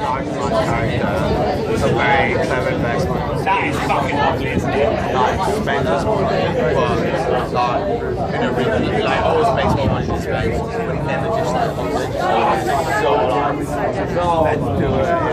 nice character. It's a very clever investment. That is fucking lovely, isn't it? Like, spends us money, but like, in a really, like, always makes more money than spends, but never just like, so like, let's do it.